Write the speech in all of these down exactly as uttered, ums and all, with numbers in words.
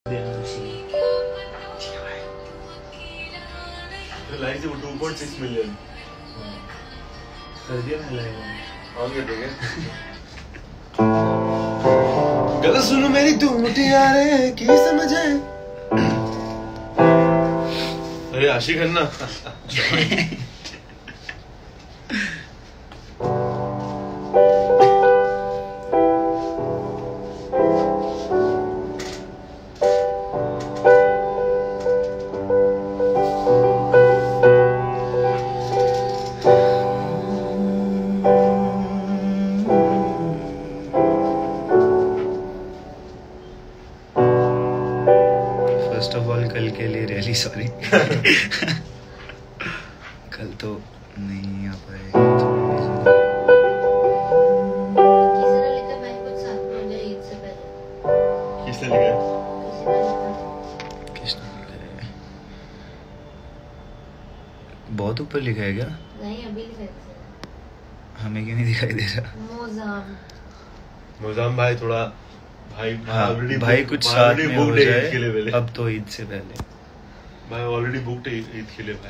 Line से वो two point six million कर दिया मैंने लाइन ऑन कर देंगे। गल सुनो मेरी तू मुठियारे की समझे। अरे आशिक है ना। फर्स्ट ऑफ ऑल कल के लिए रियली सॉरी। कल तो नहीं आ पाए। किसने लिखा? किसने लिखा है? बहुत ऊपर लिखा है क्या? नहीं अभी लिखा है। हमें क्यों नहीं दिखाई दे रहा? मोजाम मोजाम भाई थोड़ा भाई हाँ, ऑलरेडी भाई कुछ साथ में हो जाए के लिए पहले। अब तो ईद से पहले भाई ऑलरेडी बुकड है ईद के लिए भाई।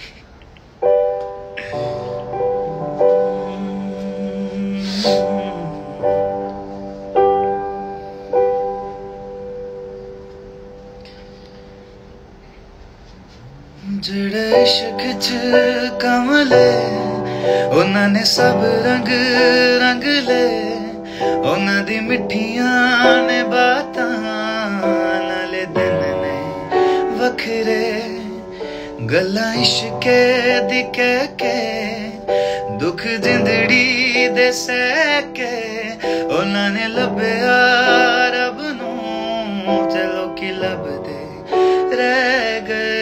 ਜਿਹੜੇ ਇਸ਼ਕ ਚ ਕਮਲੇ ਉਹਨਾਂ ਨੇ ਸਭ ਰੰਗ ਰੰਗ ਲੈ ਉਹਨਾਂ ਦੀ ਮਿੱਠੀਆਂ ਨੇ ਬਾਤਾਂ ਨਾਲੇ ਦਿਨ ਨੇ ਵੱਖਰੇ ਗੱਲਾਂ ਇਸ਼ਕੇ ਦੀ ਕਹਿ ਕੇ ਦੁੱਖ ਜਿੰਦੜੀ ਦੇ ਸਹਿ ਕੇ ਉਹਨਾਂ ਨੇ ਲੱਭਿਆ ਰੱਬ ਨੂੰ ਤੇ ਲੋਕੀ ਲੱਭਦੇ ਰਹਿ ਗਏ।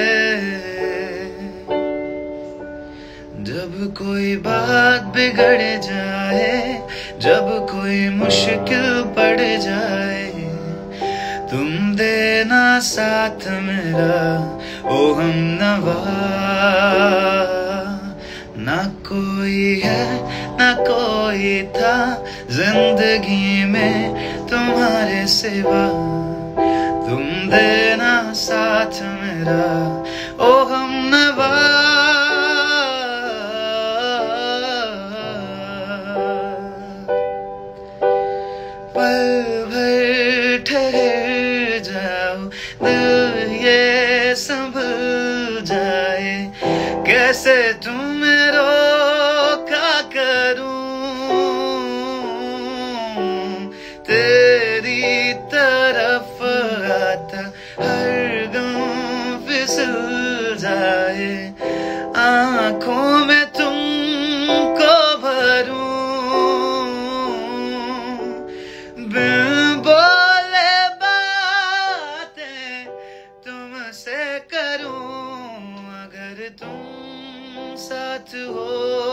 जब कोई बात बिगड़ जाए जब कोई मुश्किल पड़ जाए तुम देना साथ मेरा ओ हम नवा। ना कोई है ना कोई था जिंदगी में तुम्हारे सिवा तुम देना साथ मेरा ओ हम नवा। पल भर ठहर जाओ दिल ये संभल जाए कैसे तुम्हें रोका करूं तेरी तरफ आता हर गम फिसल जाए आँखों में तुमको भरूं बिन बोले बातें तुमसे करूं अगर तुम साथ हो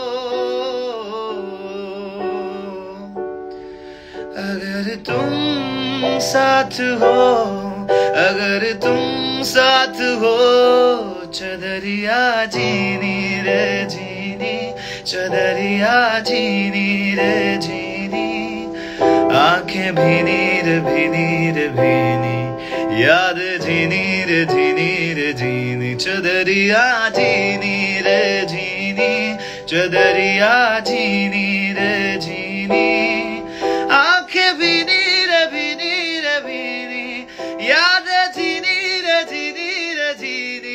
अगर तुम साथ हो अगर तुम साथ हो चदरिया जीनी रे जीनी चदरिया जीनी रे जीनी आंखें भीनी रे भीनी रे भीनी याद झीनी रे झीनी रे झीनी चदरिया झीनी रे झीनी चदरिया झीनी रे झीनी आंखें भीनी रे भीनी रे भीनी याद झीनी रे झीनी रे झीनी।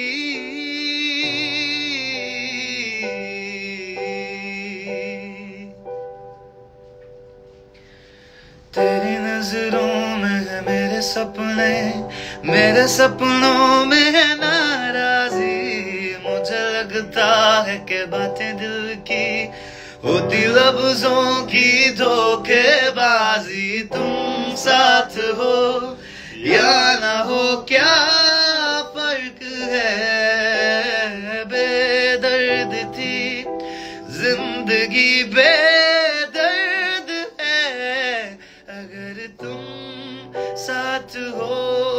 तेरी नजरों में है मेरे सपने मेरे सपनों में है नाराजी मुझे लगता है कि बातें दिल की होती लफ्जों की धोखेबाजी तुम साथ हो या ना हो क्या फर्क है बेदर्द थी जिंदगी बे साथ हो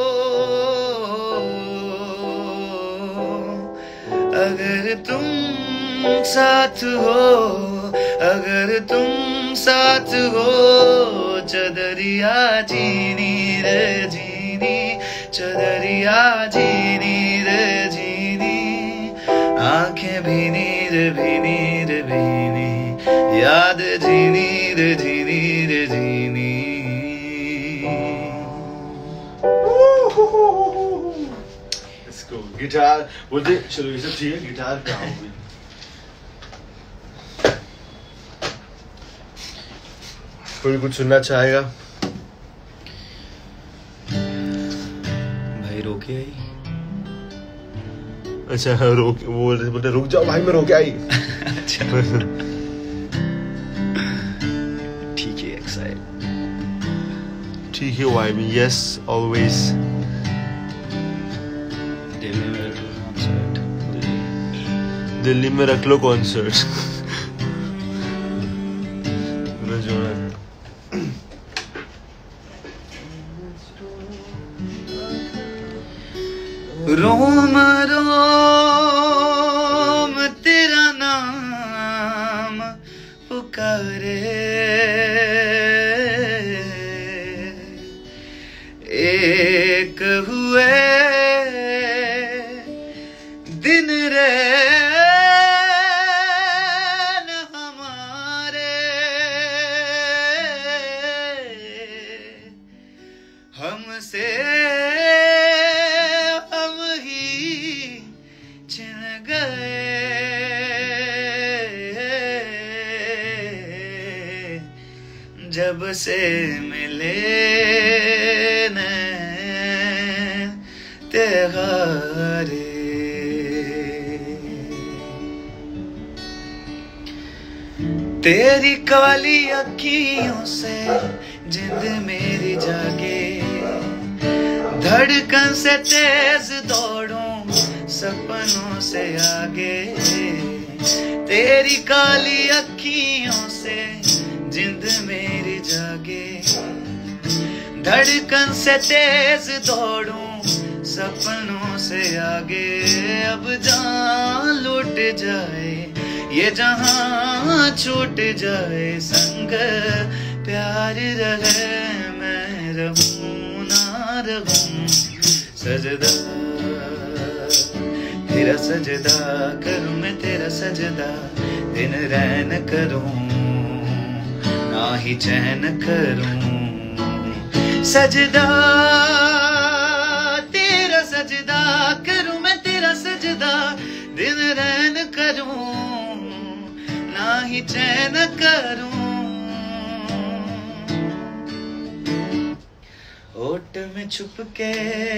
अगर तुम साथ हो अगर तुम साथ हो चदरिया जीनी रे जीनी जीनी, चदरिया जीनी रे जीनी, आंखें भीनी रे भीनी रे भीनी, याद जीनी रे जीनी रे जीनी। Let's go. गिटार बोलते चलो ये सब ठीक है, गिटार पे आओगे। कोई कुछ सुनना चाहेगा? भाई रोके आई। अच्छा रोक, वो बोलते रुक जाओ भाई मैं रोके आई। ठीक है एक्साइट, ठीक है why me, yes always. Delhi में रख लो कॉन्सर्ट, दिल्ली में रख लो कॉन्सर्ट। रोम रोम तेरा नाम पुकारे, एक हुए दिन रैन हमारे, हमसे जब से मिले नैन तेरे, तेरी काली अखियों से जिंद मेरी जागे, धड़कन से तेज दौड़ूं सपनों से आगे, तेरी काली अखियों से जिंद मेरी जागे, धड़कन से तेज दौड़ूं सपनों से आगे। अब जान लूट जाए ये जहां छूट जाए, संग प्यार रहे मैं रहूं ना रहूं, सजदा तेरा सजदा करूं मैं तेरा सजदा, दिन रैन करूं ना ही चैन करूं, सजदा तेरा सजदा करूं मैं तेरा सजदा, दिन रैन करूं ना ही चैन करूं। ओट में छुप के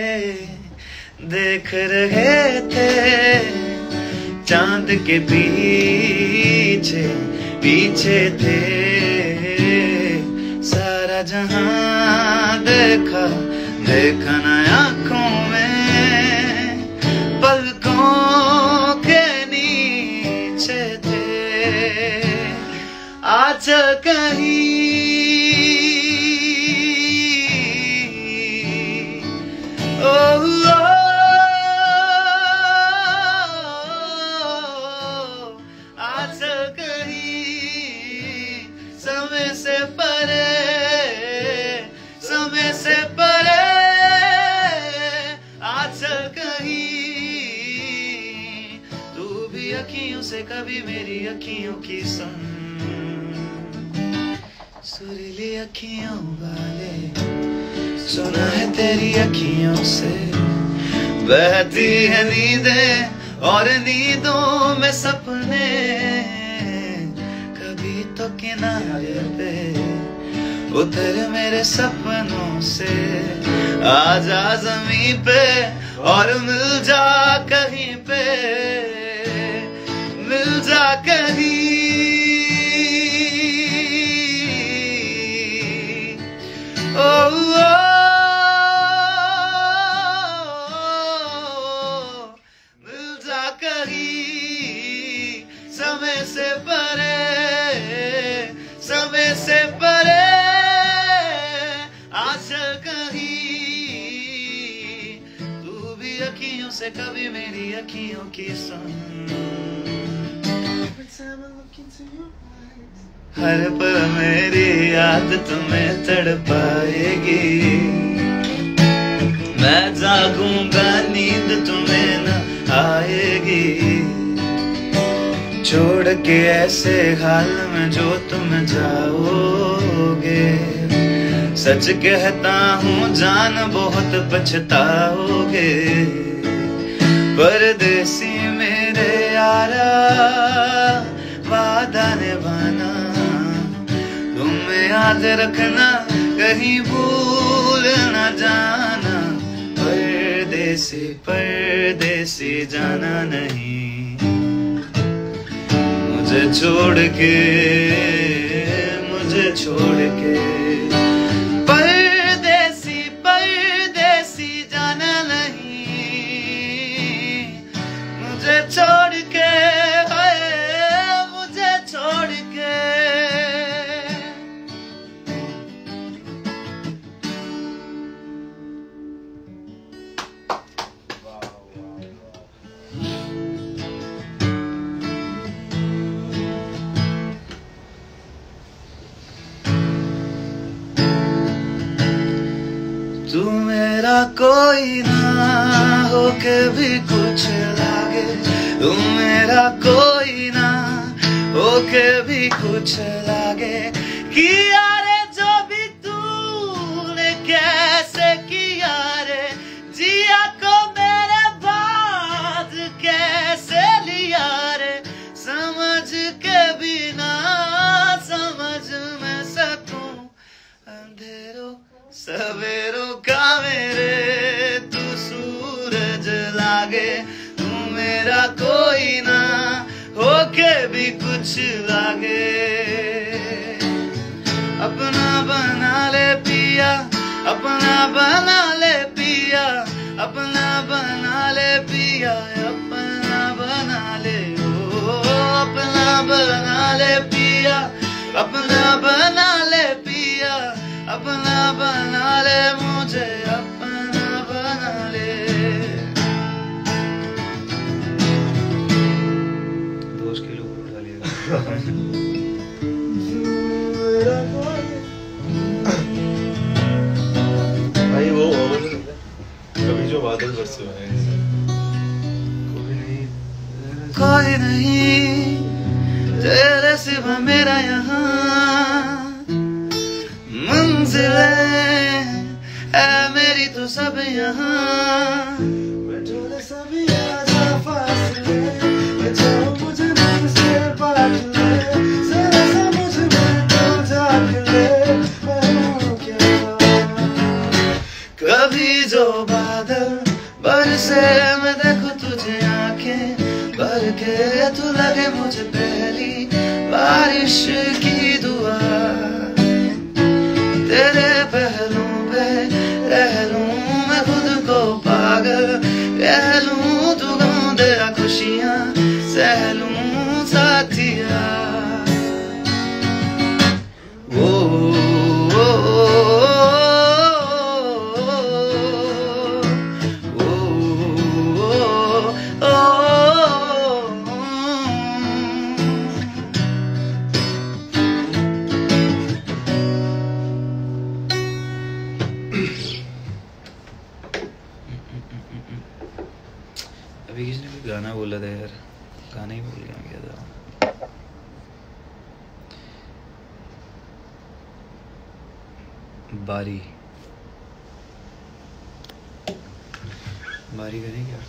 देख रहे थे चांद के पीछे पीछे थे, सारा जहां देखा देखा ना आँखों में, पलकों के नीचे थे, आंचल कहीं ओ, ओ आंचल कहीं समय से परे, समय से परे, आंचल कहीं तू भी अखियों से कभी मेरी अखियों की सुन, सुरीली अखियों वाले सुना है तेरी अखियों से, बहती है नींदें और नींदों में सपने, कभी तो किनारे पे उतर मेरे सपनों से, आजा ज़मीं पे और मिल जा कहीं पे, मिल जा कहीं ओ, ओ मिल जा कहीं समय से परे, समय से परे, आंचल कहीं तू भी अखियों से कभी मेरी अखियों की सुन, हर पल मेरी याद तुम्हें तड़पाएगी। मैं जागूंगा नींद तुम्हें न आएगी, छोड़ के ऐसे हाल में जो तुम जाओगे। सच कहता हूँ जान बहुत पछताओगे, परदेसी मेरे यारा वादा निभाना, तुम याद रखना कहीं भूल न जाना। परदेसी परदेसी जाना नहीं, मुझे छोड़ के मुझे छोड़ के। परदेसी परदेसी जाना नहीं, मुझे छोड़ के, मुझे छोड़ के। तू मेरा कोई ना हो के भी कुछ लागे, तू मेरा कोई ना हो के भी कुछ लागे। किया रे जो भी तूने कैसे किया रे, जिया को मेरे बाद कैसे लिया रे। समझ के भी ना समझ में सकूं, अंधेरों सवेरों का मेरे तू सूरज लागे। तू मेरा कोई ना होके भी कुछ लागे। अपना बना ले पिया, अपना बना ले पिया, अपना बना ले पिया, अपना बना ले। ओ अपना बना ले पिया, अपना बना ले पिया, अपना बना ले मुझे, अपना बना ले। दोस्त के लोग उठा लिया। भाई वो कभी जो बादल बरसे हुए हैं, कोई नहीं कोई नहीं तेरे सिवा मेरा यहाँ मंजिलें है मेरी तो सब यहाँ। थोड़े सभी आजा फासले, जो मुझे मन से बांट ले, जरा सा मुझ में तो झाँक ले, मैं हूँ क्या। कभी जो बादल बरसे मैं देखूं तुझे आंखें भर के, तू लगे मुझे पहली बारिश की दुआ। तेरे पहलू पे रह लूं मैं खुद को पागल, रह लूं तू गम दे खुशियां सह लूं साथिया। ओ, ओ, ओ, ओ, ओ, अभी किसी ने भी गाना बोला था यार, गाना ही भूल गया क्या था। बारी बारी करें क्या?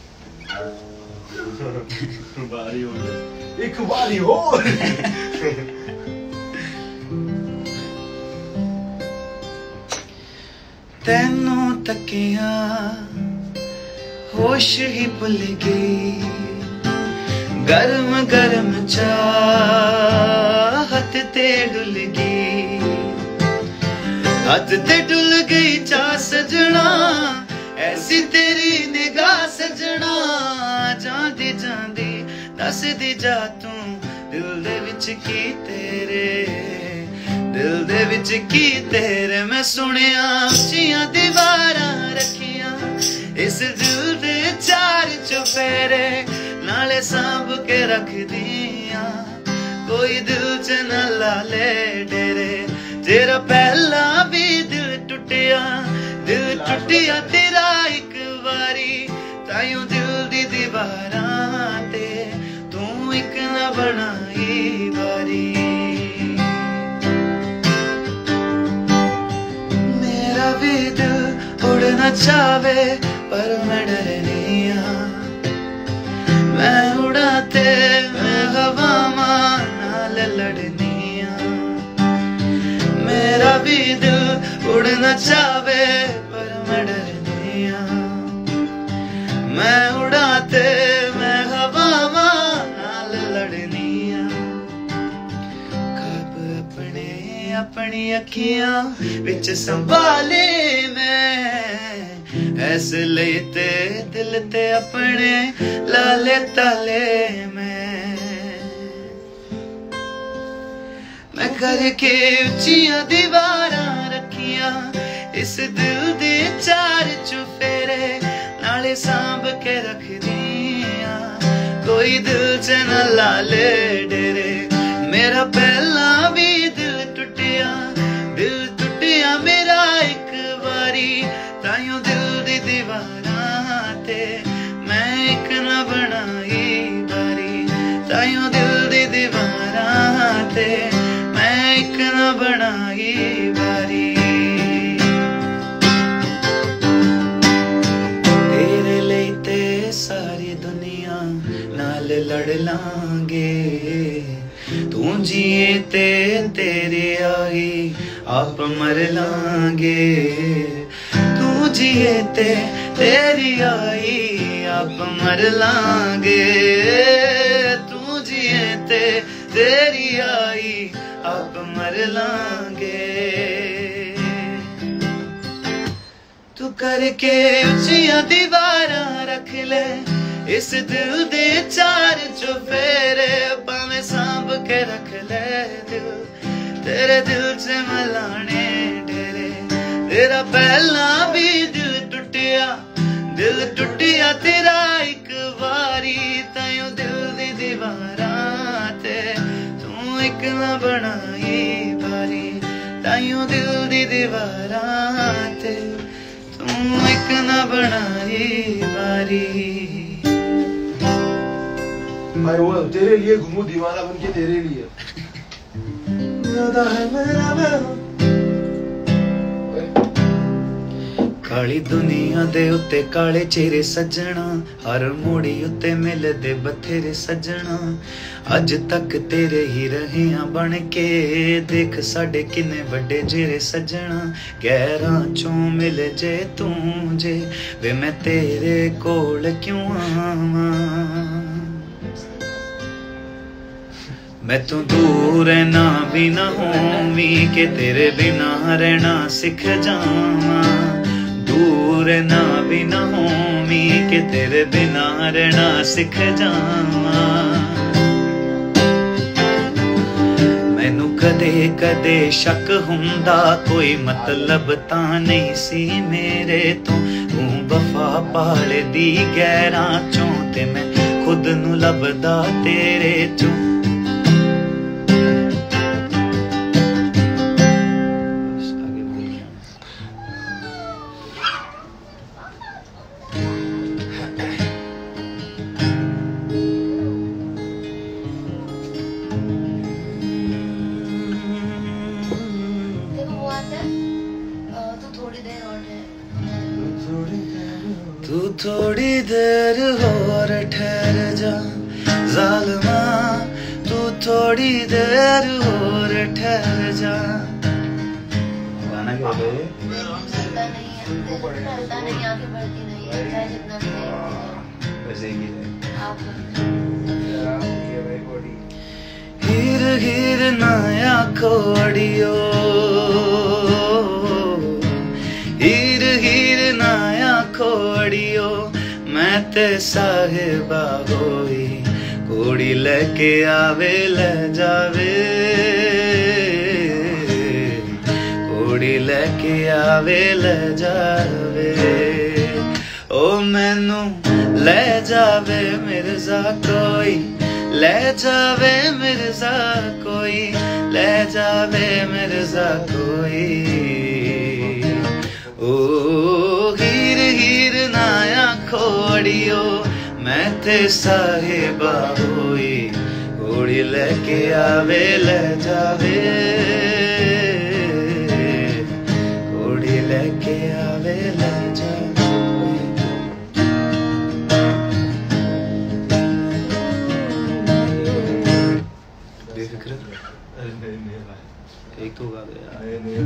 बारी हो गई, एक बारी हो। तेनों तकिया होश ही भुल गई, गरम गरम चाहत ते डुल गई, हद ते डुल गई चाह सजना, ऐसी तेरी निगाह सजना। जांदी जांदी दस दी जा तू दिल दे विच की तेरे, दिल दे विच की तेरे। मैं सुनिया उच्चियां दीवारां रखियां, इस दिल दे चार चुफेरे, नाले सांभ के रख दिया, कोई दिल च न ला ले डेरे। तेरा पहला भी दिल टुटिया, दिल टुटिया तेरा एक बारी ताइयों दिल दी दीवारां ते तू एक ना बनाई बारी मेरा भी दिल उड़ना चाहे पर मैं डरनी मैं उड़ाते मैं हवा नाल लड़नी मेरा भी दिल उड़ना चाहे पर मैं डरनी मैं उड़ाते मैं हवा नाल लड़नी कब अपने अपनी अखियां विच संभाले मैं ऐसे लेते दिल ते अपने लाले ताले में मैं करके उच्चियां दीवारां रखियां इस दिल दे चार चुफेरे नाले सांभ के रख दिया कोई दिल च न लाले डेरे मेरा पहला भी दिल टुटिया दिल टुटिया मेरा एक बारी ताइयों दिल दी दीवारां ते मैं एक ना बनाई बारी ताइयों दिल दी दीवारां ते मैं एक ना बनाई बारी तेरे लिए ते सारी दुनिया नाल लड़ लांगे तू जिए ते तेरी आई आप मर लांगे जिए ते तेरी आई आप मर लांगे तू जिए ते तेरी आई आप मर लांगे तू करके उच्चियां दीवारां रख ले इस दिल दे चार चुफेरे भावें सांभ के रख ले दिल तेरे दिल च मलाने डेरे तेरा पहला भी दिल टुटिया दिल टुटिया तेरा एक बारी ताइयों दिल दी दीवारां ते तू एक ना बनाई बारी ताइयों दिल दी दीवारां ते तू एक ना बनाई बारी मैं वो तेरे लिए घूमू दीवाना बन के तेरे लिए है मेरा मैं काली दुनिया दे उत्ते काले चेहरे सजना हर मोड़ी उत्ते मिलदे बथेरे सजना अज तक तेरे ही रहे बन के देख साडे किन्ने बड़े जेरे सजना गैरां चों मिल जे तू जे वे मैं तेरे कोल क्यों आवां मैं तू दूर रहना भी ना होवी के तेरे बिना रहना सिख जावां दूर ना भी ना होवी के तेरे बिना रहना सिख जावां मैनू कदे कदे शक हुंदा कोई मतलब तां नहीं सी मेरे तो तू वफा पाल दी गैरां चों ते मैं खुद नू लभदा तेरे चों तू थोड़ी देर और ठहर जा जालिमा तू थोड़ी देर और ठहर जा गाना क्या है चलता नहीं है चलता नहीं आगे बढ़ती नहीं है चाहे जितना भी वैसे ही है आप हीर हीर नया कोडियो हीर हीर नया कोडियो मैं ते साहिबा होई कोड़ी लेके आवे ले जावे कोड़ी लेके आवे ले जावे ओ मैनू ले जावे मिर्जा कोई ले जावे मिर्जा कोई ले जावे मिर्जा कोई ओ खोड़ियो मैं ते साहिबा होई घोड़ी लेके आवे ले जावे घोड़ी लेके आवे ले जावे बेफिक्र एक तो गा दे यार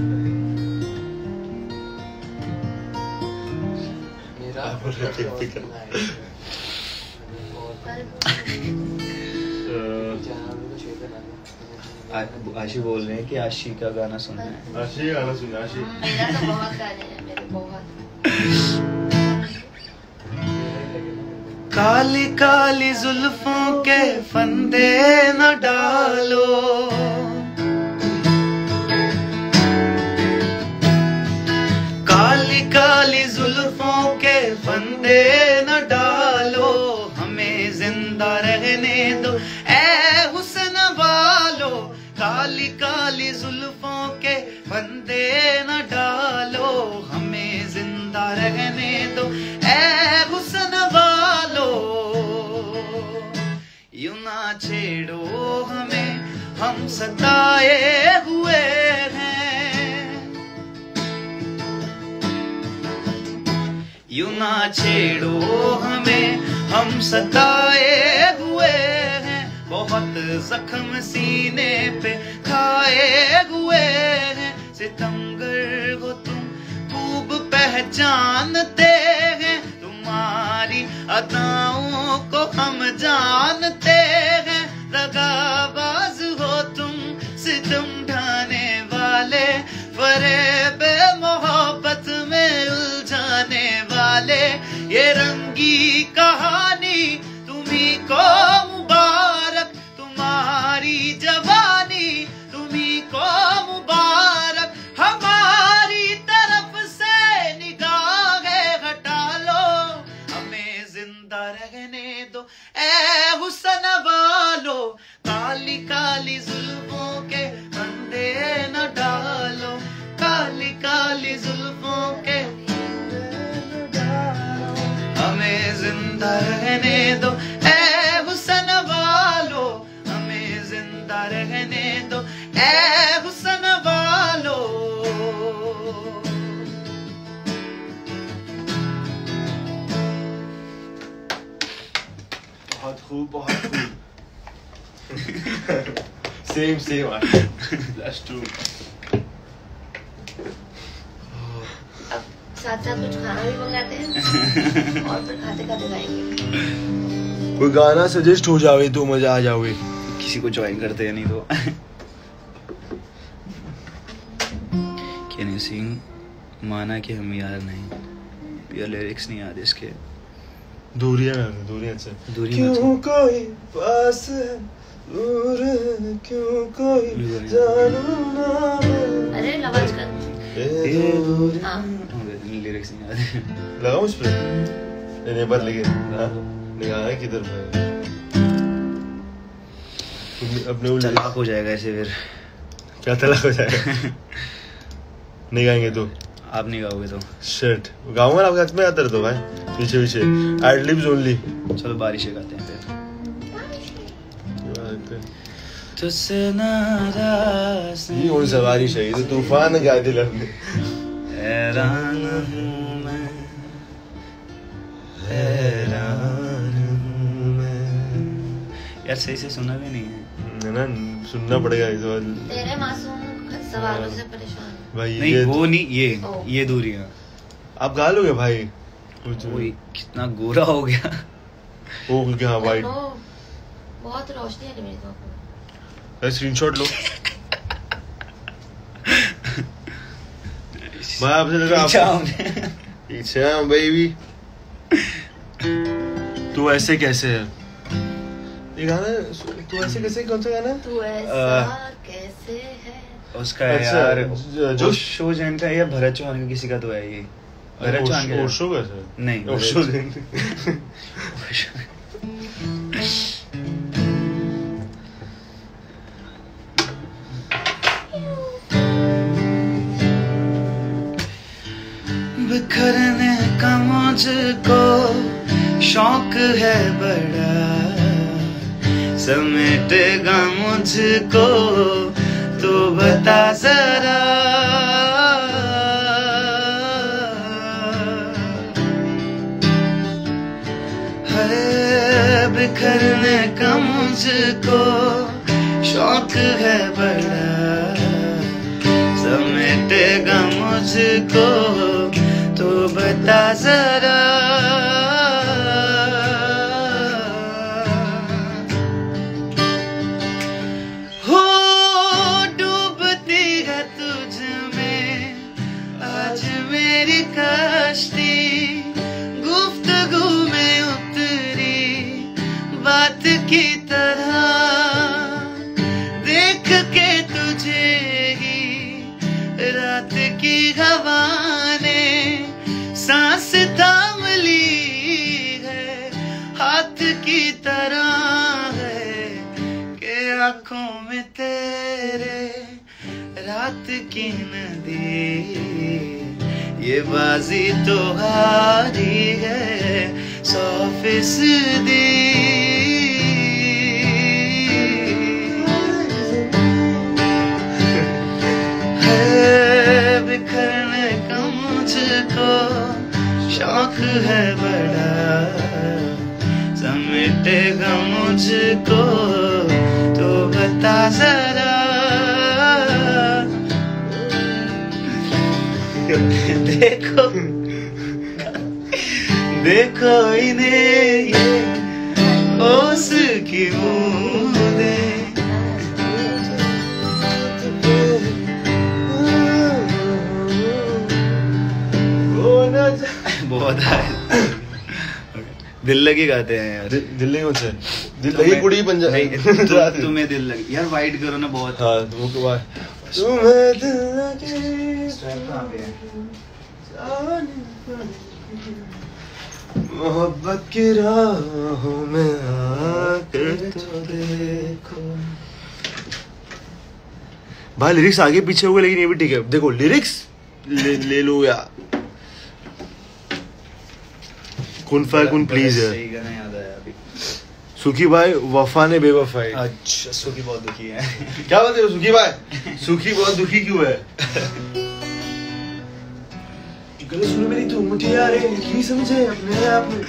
आशी बोल रहे हैं कि आशी का गाना सुनना है। आशी गाना सुनना आशी मेरा तो बहुत गाने हैं मेरे बहुत। काली काली जुल्फों के फंदे न डालो काली काली जुल्फों के फंदे न डालो हमें जिंदा रहने दो ऐ हुस्न वालो काली काली जुल्फों के फंदे न डालो हमें जिंदा रहने दो ऐ हुस्न वालो यूं ना छेड़ो हमें हम सताए हुए हैं यूं ना छेड़ो हमें हम सताए हुए हैं बहुत जख्म सीने पे खाए हुए हैं सितमगर हो तुम खूब पहचानते हैं तुम्हारी अदाओं को हम जानते हैं दगाबाज हो तुम सितम ढाने वाले फरेब मोहब्बत में उलझाने वाले ये रंगी कहानी तुम्ही को मुबारक तुम्हारी जवानी तुम्ही को मुबारक हमारी तरफ से निगाहें हटा लो हमें जिंदा रहने दो ऐ हुस्न वालो काली काली जुल्फों के फंदे न डालो काली काली जुल्फों के हमें जिंदा रहने दो ऐ हुस्न वालो हमें जिंदा रहने दो ऐ हुस्न वालो बहुत खूब बहुत खूब सेम सेम लास्ट टू अब साथ साथ कुछ खाना भी मंगाते हैं और फिर खाते खाते गाएंगे। कोई गाना सजेस्ट हो जावे तो मजा आ जावे किसी को ज्वाइन करते हैं नहीं तो कैन यू सिंग माना कि हम यार नहीं ये लिरिक्स नहीं याद इसके दूरियां में दूरियां से दूरी क्यों कोई पास है दूर है क्यों कोई जानू ना मैं अरे लवाज कर ये दूर हाँ लिरिक्स नहीं याद लगाओ उस पे नहीं बदल गए हां निगाह है किधर पे अपने उल्टे तलाक हो जाएगा ऐसे फिर क्या तलाक हो जाएगा नहीं गाएंगे तो आप नहीं गाओगे तो शिट गाऊंगा ना आपके हाथ में आता तो भाई पीछे पीछे एड लिप्स ओनली चलो बारिश गाते हैं फिर तुझसे नाराज ये कौन सा बारिश है ये तो तूफान गा दिल हमने हैरान हूँ मैं हैरान हूँ मैं यार सही से सुना भी नहीं है ना सुनना पड़ेगा इस बार तेरे मासूम सवालों से परेशान भाई नहीं ये वो नहीं ये ओ। ये दूरियां आप गा लोगे भाई कुछ वो कितना गोरा हो गया वो क्या वाइट नो, बहुत रोशनी है मेरी तो स्क्रीनशॉट लो मैं आपसे लगा आप पीछे बेबी तू ऐसे कैसे है ये गाना तू ऐसे कैसे कौन सा गाना तू ऐसा कैसे है उसका है अच्छा, यार जो- जो शो जैन का या भरत चौहान का किसी का तो है ये भरत चौहान का ओशो कैसे नहीं ओशो बिखरने का मुझको शौक है बड़ा, समेटेगा मुझको तो बता जरा। है बिखरने का मुझको शौक है बड़ा, समेटेगा मुझको तो बता जरा। हो डूबती है तुझ में आज मेरी कश्ती, गुफ्तगू में उतरी बात की तरह, देख के तुझे ही रात की हवा ने सांस थाम ली है, हाथ की तरह है कि आंखों में तेरे रात की नदी, ये बाजी तो हारी है सौ फीसदी। है बिखरने का मुझको शौक है बड़ा, समेटेगा मुझको तो बता जरा। देखो देखो इन्हें ये होश की बूंदें, बहुत है। दिल लगी गाते हैं यार। दिल लगी मुझसे दिल लगी कुड़ी पंजाब तु, तुम्हें दिल लगी यार, वाइड करो ना बहुत। हाँ वो तुम्हें दिल लगी मोहब्बत की राहों में आकर तो देखो। भाई लिरिक्स आगे पीछे हुए लेकिन ये भी ठीक है। देखो लिरिक्स ले, ले लो यार। कुन फायर कुन प्लीज है। सही गाना याद आया अभी। सुखी भाई वफा ने बेवफाई। अच्छा सुखी बहुत दुखी है। क्या बात है सुखी भाई? सुखी बहुत दुखी क्यों है? गले सुन मेरी तू मुठिया रे की समझे अपने आप में।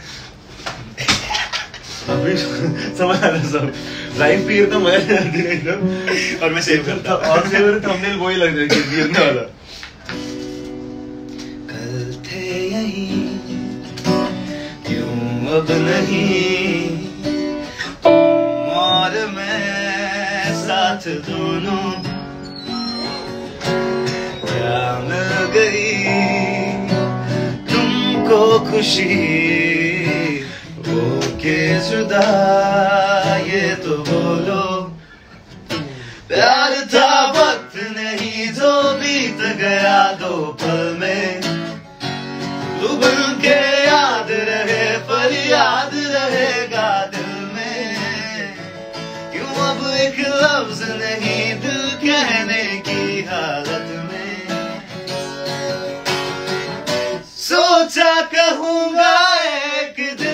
अभी समझ आ रहा सब लाइन पे तो मजा आ रही एकदम। और मैं सेव करता और सेव थंबनेल वही लग रहा है गिरने वाला। कल थे यहीं क्यों अब नहीं, तुम और मैं साथ दोनों क्या मिल गई तुमको खुशी हो के जुदा, ये तो बोलो प्यार था वक्त नहीं जो बीत गया दो पल में, तू बन के याद रहे पर याद रहेगा दिल में, क्यों अब एक लफ्ज नहीं दिल कहने की हालत में, सोचा कहूँगा एक दिन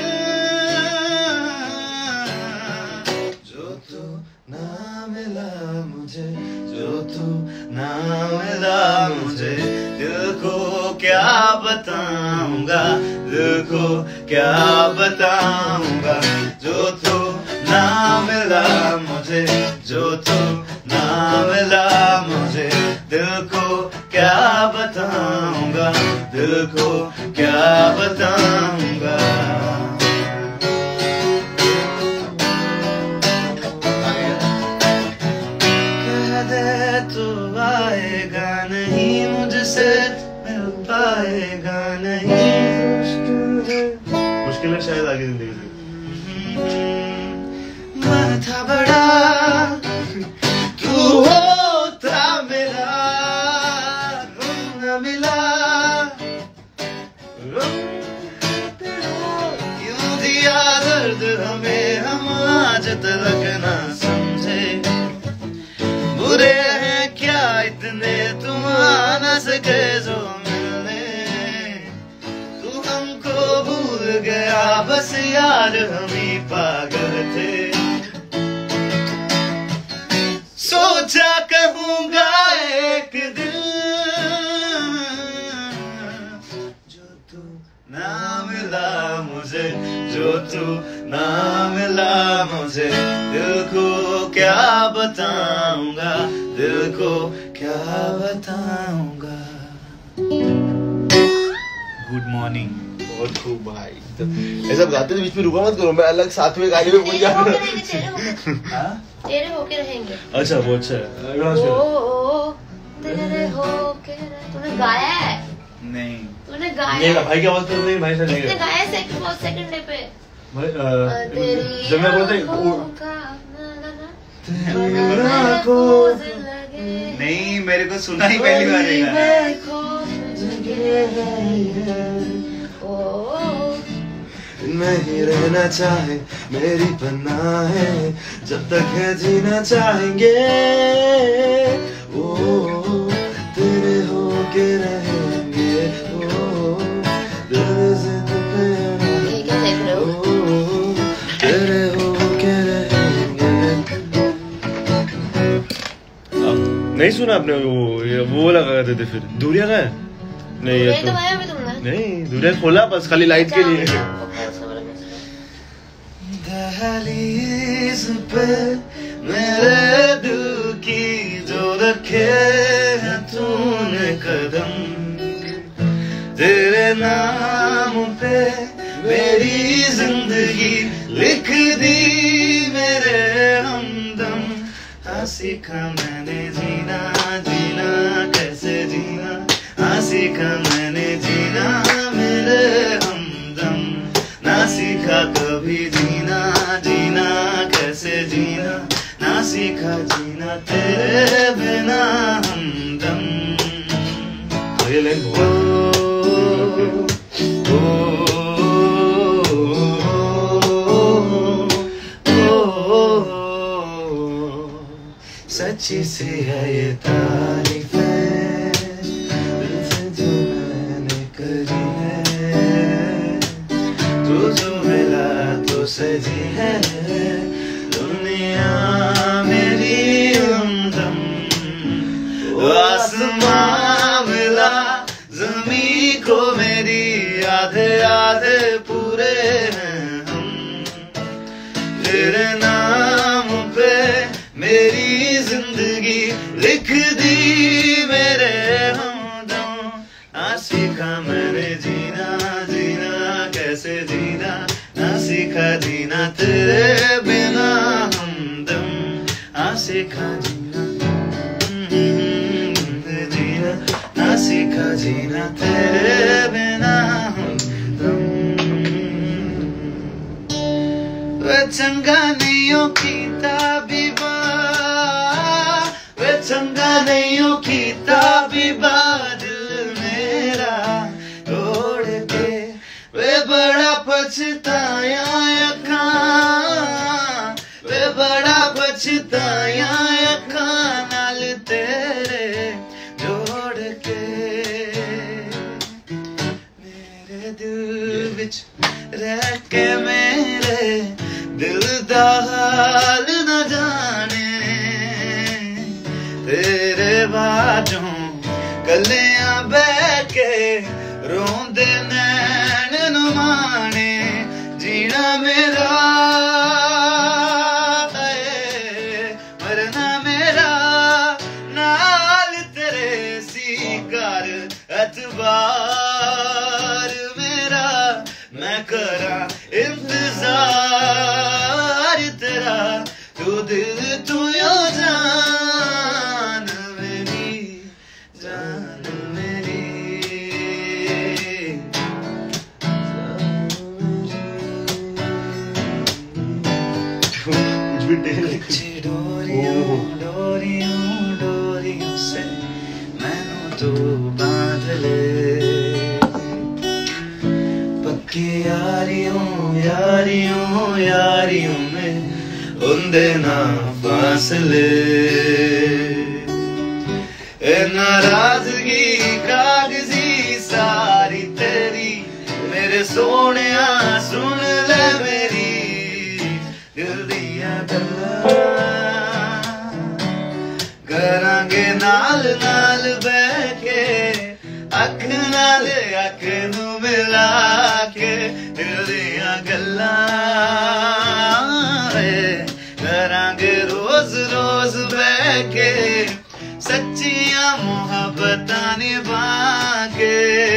जो तू ना मिला मुझे, जो तू ना मिला मुझे, दिल को क्या बताऊंगा, दिल को क्या बताऊंगा, जो तू ना मिला मुझे, जो तू ना मिला मुझे, दिल को क्या बताऊंगा, दिल को क्या बताऊंगा। कह दे तू आएगा नहीं मुझसे मिल पाएगा नहीं, मुश्किल है शायद आगे जिंदगी में। मन था बड़ा तू होता मेरा, गुम न मिला यूं दिया दर्द हमें हम आज तक ना समझे, बुरे हैं क्या इतने तुम आ न सके जो मिलने, तू हमको भूल गया बस यार हम ही पागल थे। सोचा कहूँगा एक दिन जो तू ना मिला मुझे, जो तू ना मिला मुझे, दिल को क्या बताऊंगा, दिल को क्या बताऊंगा। Good morning. बहुत खूब भाई। तो ऐसा गाते तो बीच में रुका मत करो, मैं अलग साथ में गाने में बोल जाऊँ। तेरे होके रहेंगे। अच्छा वो अच्छा है। ओ, ओ, तेरे होके रहे- तूने गाया है? नहीं तूने गाया नहीं है? भाई की आवाज तो नहीं, भाई से नहीं किसने है गाया है सेकंड बहुत सेकंड डे पे? भाई। तेरी जब मैं बोलते आँखों वो- का ना ना ना, तेरी बड़ा आँखों- महफूज लगे। नहीं, मेरे को सुना ही पहली बार है गाना। देखो तुझे ओ नहीं रहना चाहे मेरी पन्ना है, जब तक है जीना चाहेंगे। ओ तेरे होके रहेंगे, ओ तेरे जिद पे ये क्या देख रहे हो? ओ तेरे होके रहेंगे। नहीं सुना आपने वो ये वो लगा थे फिर दूरिया का है? नहीं ये ये तो तो गाया भी तुमने? नहीं, दूरिया खोला बस खाली लाइट के लिए। दहलीज पे मेरे दिल की जो रखे हैं तूने कदम, तेरे नाम पे मेरी जिंदगी लिख दी मेरे हमदम। हाँ सीखा मैंने जीना, जीना कैसे जीना, हाँ सीखा मैंने जीना मेरे हमदम। ना सीखा कभी जीना, जीना कैसे जीना, ना सीखा जीना तेरे बिना हमदम। ये लाइन ओ, बहुत ओ, ओ, सच्ची सी है ये तारीफें दिल से जो मैंने करी है, तू जो मिला तो सजी है दुनिया मेरी हमदम। आसमां मिला जमी को मेरी, आधे आधे पूरे हैं हम, तेरे नाम पे मेरी जिंदगी लिख दी मेरे हमदम। ना सीखा मैंने जीना, जीना कैसे जीना, ना सीखा जीना तेरे बिना हमदम। ना सीखा जीना, जीना ना सीखा जीना तेरे बिना हमदम। वे चंगा नहीं हो कीता बीबा, वे चंगा नहीं हो कीता बीबा, दिल मेरा तोड़ के वे बड़ा पछताया अखां, वे बड़ा पछताया अखां नाल तेरे जोड़ के। मेरे दिल विच रह के मेरे दिल दा हाल न जाने, तेरे बाजों कलियां बह के रोंदे नैन नु माने। जीना मेरा है मरना मेरा, नाल तेरे सीकर एतबार मेरा, मैं करा इंतजार तेरा, तू दिल तू यो जान मेरी, जान मेरी। कच्ची डोरियों डोरियों डोरियों से मैनू तू बांध ले, पक्की यारियों यारियों यारियों में उन्दे ना फासले। ए नाराजगी कागजी सारी तेरी मेरे सोनिया सुन निभा के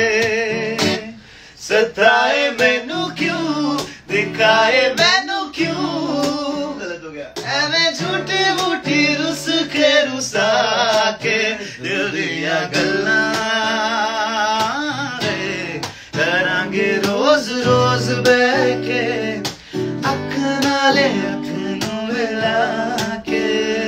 सताए मैनू क्यों दिखाए मैनू क्यों गलत हो गया एवें झूठी बूठी रुस के रुसा के दिल दिया गल्ला करांगे रोज रोज बैके अख नाले अख नू मिला के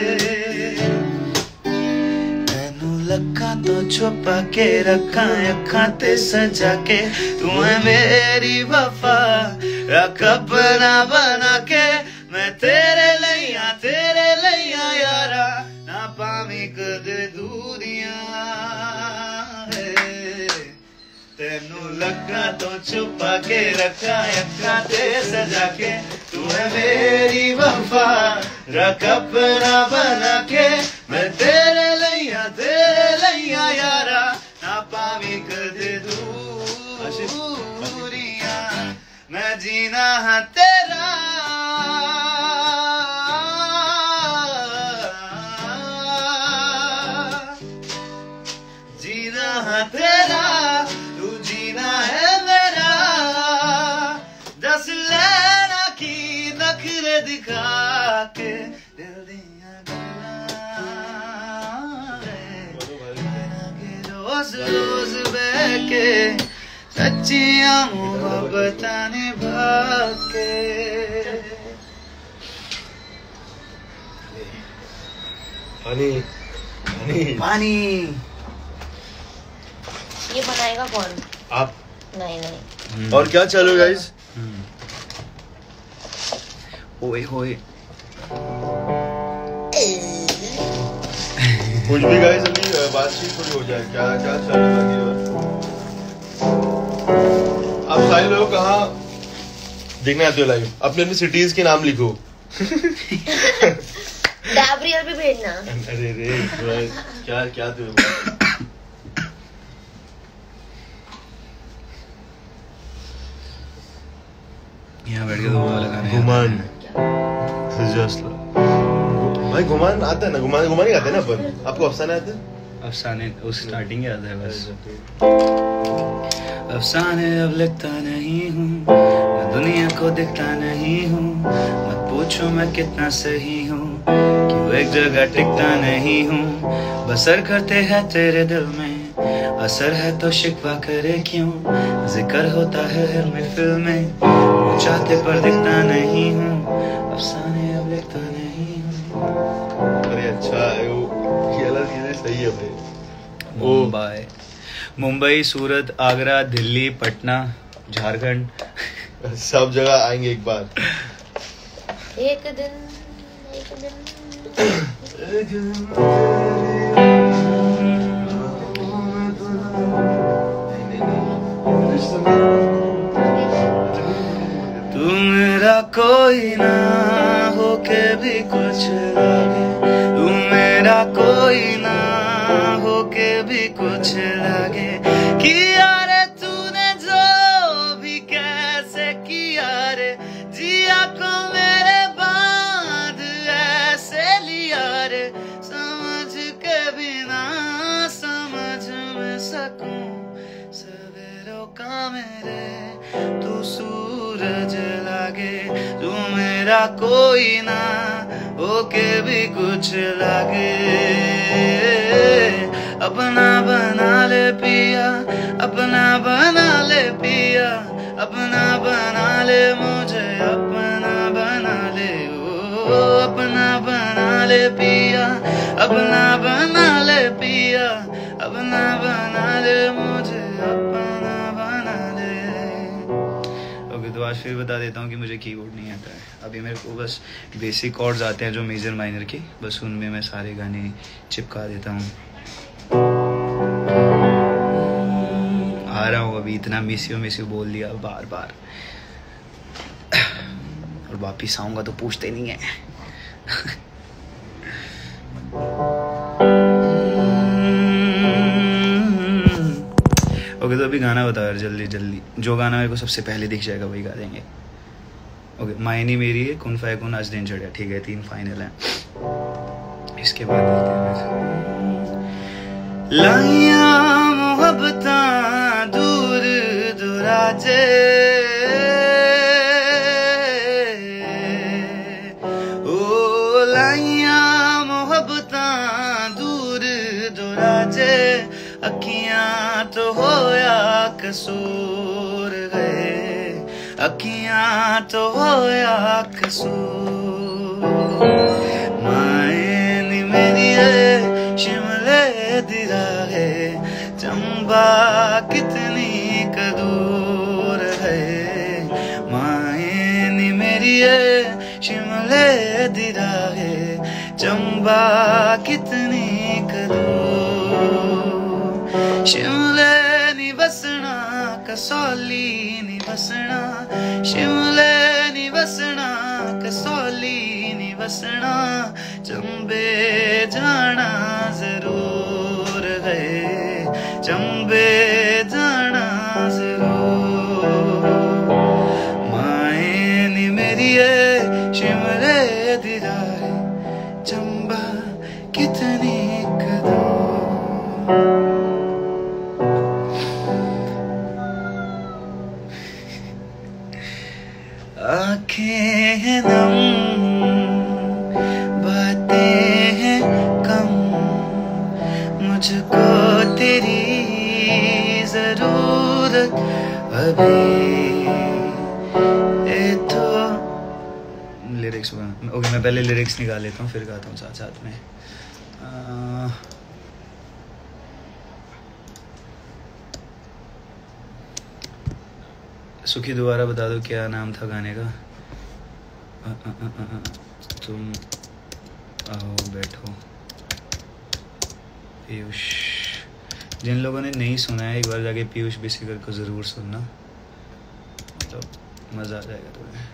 तैनू लक्खां तो छुपा के रखा अखां ते सजा के तू है मेरी वफा रख अपना बना के मैं तेरे लैया तेरे लैया यारा ना पावी कदे दूरियां तेनू लगा तो छुपा के रखा अखा ते सजा के तू है मेरी वफा रख अपना बना के मैं तेरे लैया तेरे लैया यारा ना पावी कदे दूरियां मैं जीना है तेरा जीना है तेरा तू जीना है मेरा दस लेना की नखरे दिखा के दिल दिया गल्लां रोज रोज बैके सच्चियां मोहब्बतां निभा के पानी पानी पानी ये बनाएगा कौन? आप। नहीं नहीं और क्या चालू गाइस? ओए होए कुछ भी गाइस अभी बातचीत थोड़ी हो जाए क्या क्या चालू लगी हो आप सारे लोग कहाँ देखने आते हो लाइव अपने अपने सिटीज के नाम लिखो डाबरियल भी भेजना अरे रे क्या क्या तू यहाँ बैठ के दो लगाने गुमान भाई गुमान आता है ना गुमान गुमान ही आते हैं ना अपन आपको अफसाने आते हैं अफसाने उस स्टार्टिंग याद है बस अफसाने अब लिखता नहीं हूँ मैं दुनिया को दिखता नहीं हूँ मत पूछो मैं कितना सही हूँ क्यों एक जगह टिकता नहीं हूँ बसर करते हैं तेरे दिल में असर है तो शिकवा करे क्यों जिक्र होता है हर महफिल में वो चाहते पर दिखता नहीं हूँ अफसाने अब लिखता नहीं हूँ अरे अच्छा वो ये अलग चीजें सही है भाई मुंबई मुंबई सूरत आगरा दिल्ली पटना झारखंड सब जगह आएंगे एक बार एक दिन एक दिन तू मेरा कोई ना होके भी कुछ लगे तू मेरा कोई ना होके भी कुछ लगे किया रे तूने जो भी कैसे किया रे जिया को मेरे बांध ऐसे लिया रे समझ के बिना समझ में सकूं सवेरों का मेरे तू सूरज लागे तू मेरा कोई ना होके भी कुछ लागे अपना बना ले पिया अपना बना ले पिया अपना बना ले मुझे अपना बना ले ओ अपना बना ले पिया अपना बना ले पिया अपना बना ले मुझे अपना बना ले। ओके तो आज फिर बता देता हूँ कि मुझे कीबोर्ड नहीं आता है अभी मेरे को बस बेसिक कॉर्ड्स आते हैं जो मेजर माइनर के बस उनमें मैं सारे गाने चिपका देता हूँ आ रहा हूँ अभी इतना मिसियो मिसियो बोल दिया बार बार और वापिस आऊंगा तो पूछते नहीं है ओके तो अभी गाना बताओ यार जल्दी जल्दी जो गाना मेरे को सबसे पहले दिख जाएगा वही गा देंगे। ओके मायनी मेरी है कुन फाय कुन आज दिन चढ़िया ठीक है तीन फाइनल हैं इसके बाद लाइया राजे ओ लाइया मोहब्बतां दूर जो राजे अखियां तो होया कसूर गए अखियां तो होया कसूर माए नी मेरी शिमले दी राहे चंबा कितनी कदूर है माए नी मेरी शिमले दी राहे चंबा कितनी कदूर शिमले नी बसना कसौली नी बसना शिमले नी बसना कसौली नी बसना चंबे जाना जरूर है चंबे जाना जरूर माए नी मेरी शिमले दी राहे चंबा कितनी कदूर आँखें हैं नम बातें हैं कम मुझको तेरी जरूरत अभी ए तो लिरिक्स ओके मैं पहले लिरिक्स निकाल लेता हूँ फिर गाता हूँ साथ साथ में आ, सुखी दोबारा बता दो क्या नाम था गाने का आ, आ, आ, आ, आ, तुम आओ बैठो पीयूष जिन लोगों ने नहीं सुना है एक बार जाके पीयूष बेसीकर को ज़रूर सुनना मतलब तो मज़ा आ जाएगा तुम्हें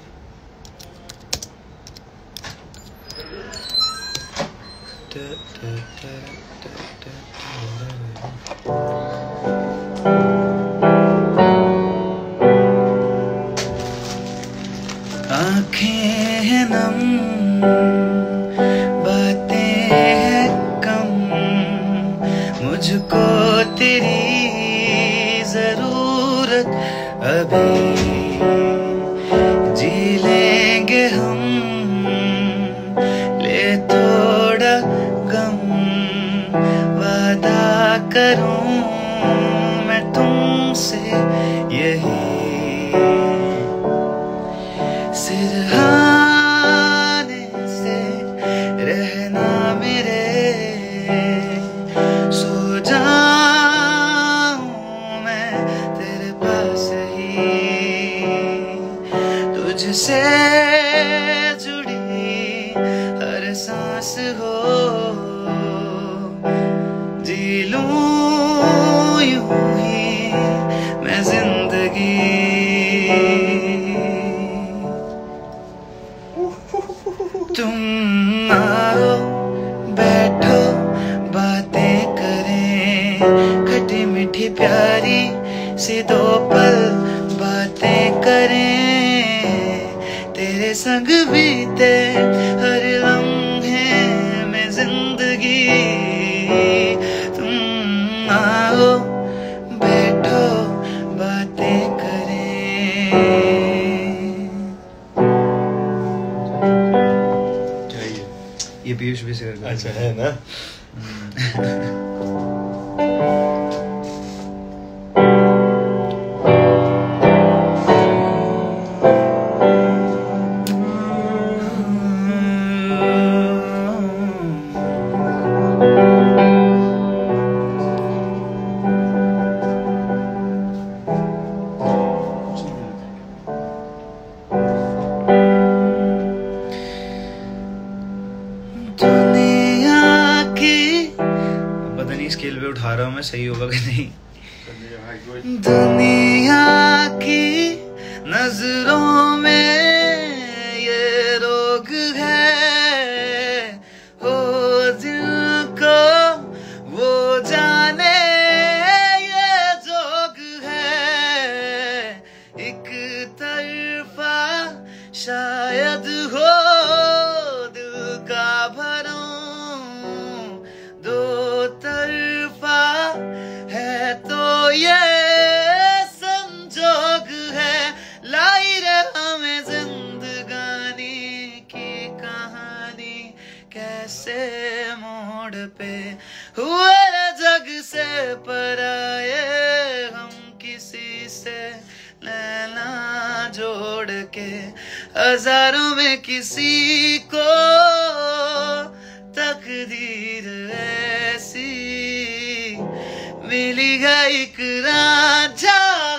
आँखें हैं नम बातें हैं कम मुझको तेरी जरूरत अभी जी लेंगे हम ले थोड़ा गम वादा करूं मैं तुमसे यही सिरहाने से रहना मेरे सो जाऊं मैं तेरे पास ही तुझसे जुड़ी हर सांस हो जी लूं यूं ही मैं जिंदगी तुम आओ बैठो बातें करें खट्टी मीठी प्यारी सी दो पल बातें करें तेरे संग बीते हर लम्हे में जिंदगी तुम आओ बैठो बातें करें ये पीयूष भी शेयर कर अच्छा है ना स्केल पे उठा रहा हूँ मैं सही होगा कि नहीं दुनिया की नजरों में ये रोग है हो जिनको वो जाने ये जोग है एक तरफा शायद हो दिल का भरूं दो तरफा है तो ये समझो पे हुए जग से पराए हम, किसी से नैना जोड़ के हजारों में किसी को तकदीर ऐसी मिली है एक रांझा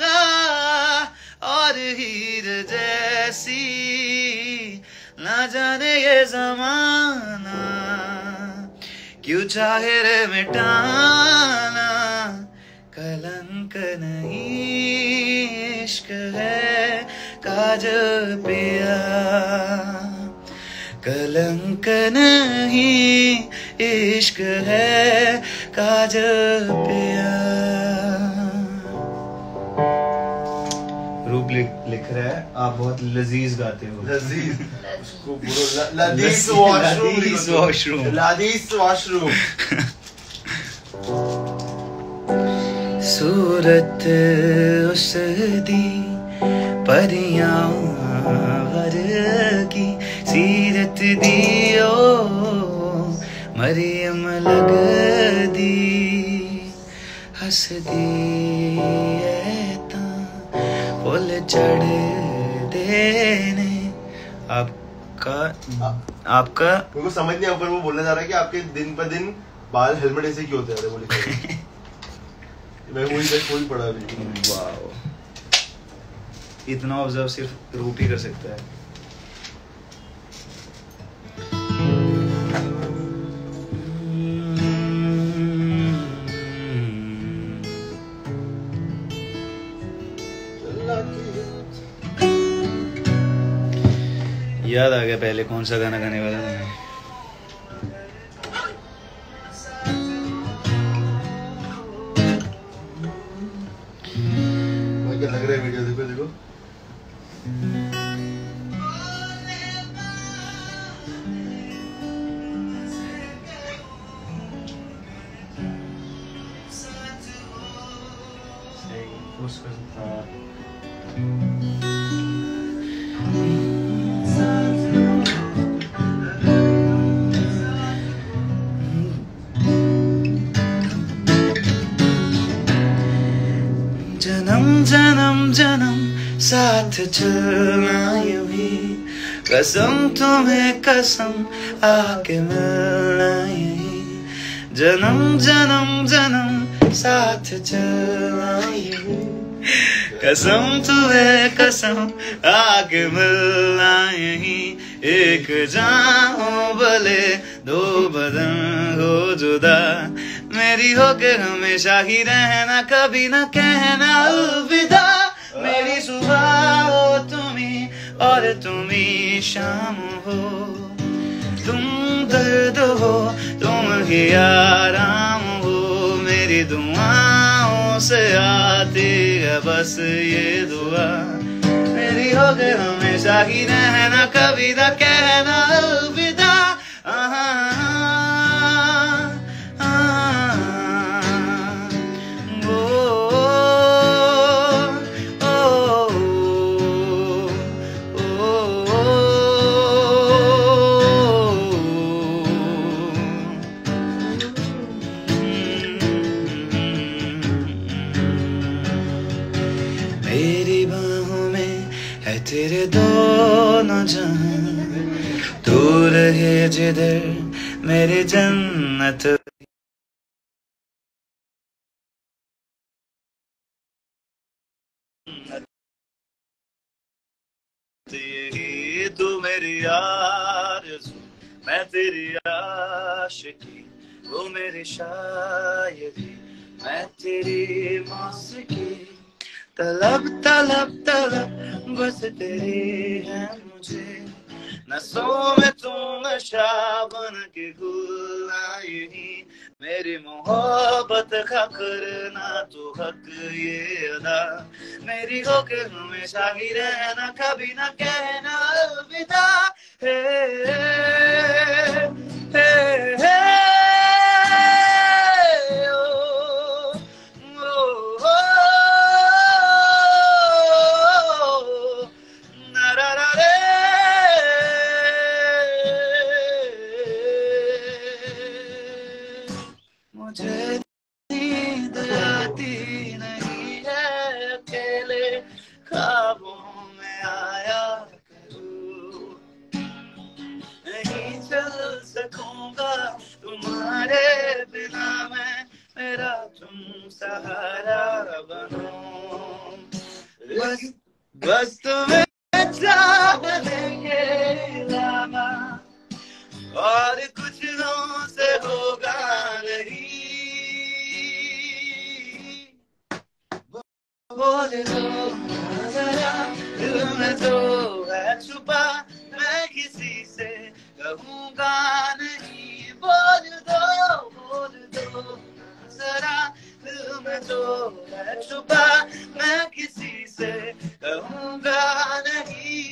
और हीर जैसी। ना जाने ये जमाना क्यों चाहे रे मिटाना, कलंक नहीं इश्क है काजल पिया, कलंक नहीं इश्क है काजल पिया। रूप लिख, लिख रहा है आप बहुत लजीज गाते हो। लजीज उसको बोलो लजीज वॉशरूम, लजीज वॉशरूम, लजीज वॉशरूम। सूरत उस दी परियां वर की, सीरत दी ओ मरियम लग दी, हस दी फुल चढ़ देने। आपका आपका मेरे को समझ नहीं, ऊपर वो बोलना चाह रहा है कि आपके दिन पर दिन बाल हेलमेट ऐसे क्यों होते हैं? बोले मैं वही तक वही पढ़ा अभी। वाओ, इतना ऑब्जर्व सिर्फ रूप ही कर सकता है। याद आ गया पहले कौन सा गाना गाने वाला था। क्या लग रहा है वीडियो? देखो देखो जन्म जन्म जन्म साथ चलना यूं ही, कसम तुम्हें कसम आके मिलना यही। जन्म जन्म जन्म साथ चलना यूं, कसम तुम्हें कसम आके मिलना यही। एक जान हो भले दो बदन हो जुदा, मेरी होके हमेशा ही रहना, कभी ना कहना अलविदा। मेरी सुबह हो तुम्ही और तुम्ही शाम हो, तुम दर्द हो तुम ही आराम हो। मेरी दुआओं से आती है बस ये दुआ, मेरी होके हमेशा ही रहना, कभी ना कहना अलविदा। मेरी बाहों में है तेरे दोनों जहां, दूर है जिधर मेरी जन्नत। यही तू मेरी आरज़ू, मैं तेरी आशिकी, वो मेरी शायरी, मैं तेरी मौसीकी। तलब तलब तलब बस तेरी है मुझे, नसों में तू नशा बन के घुलना यही। मेरी मोहब्बत का करना तो हक ये अदा, मेरी होके हमेशा ही रहना, कभी ना कहना अलविदा। हे हे हे बोल दो जरा दिल में जो है छुपा मैं किसी से कहूँगा नहीं बोल दो बोल दो जरा दिल में जो है छुपा मैं किसी से कहूँगा नहीं